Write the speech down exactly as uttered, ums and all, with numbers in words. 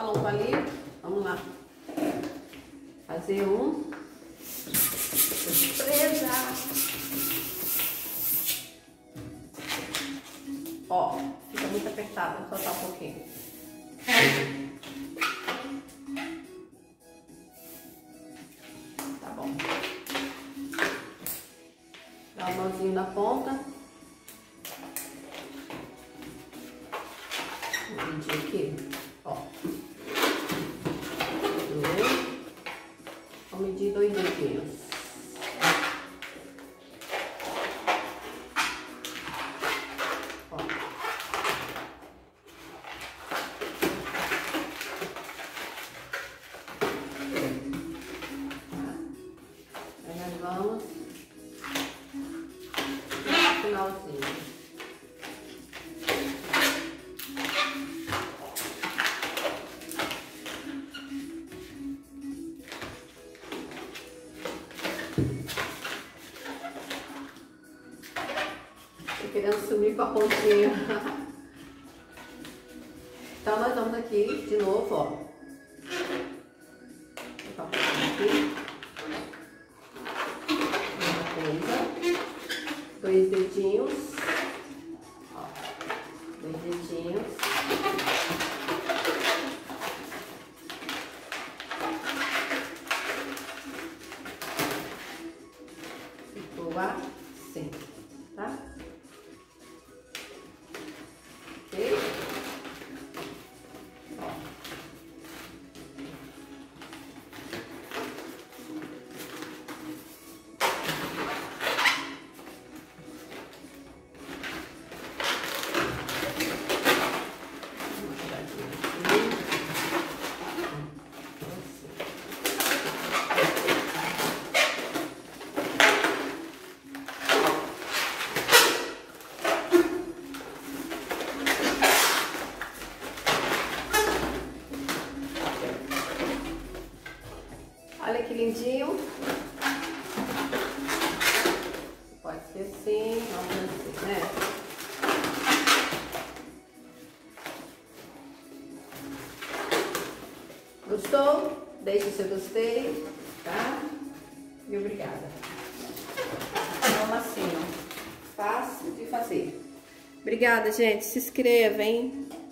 palombo ali. Vamos lá. Fazer um. Surpresa! Ó, fica muito apertado, vou soltar um pouquinho. Tá bom. Dá um nozinho na ponta. Vou medir aqui, ó. Vou medir dois dedinhos. Vamos no finalzinho. Tô querendo sumir com a pontinha. Então nós vamos aqui de novo, ó. Vou colocar a pontinha aqui. Dois dedinhos, ó, dois dedinhos, ficou assim, tá? Ok? Ó. Olha que lindinho. Pode ser assim, vamos assim, né? Gostou? Deixe o seu gostei, tá? E obrigada. É um lacinho fácil de fazer. Obrigada, gente. Se inscreva, hein?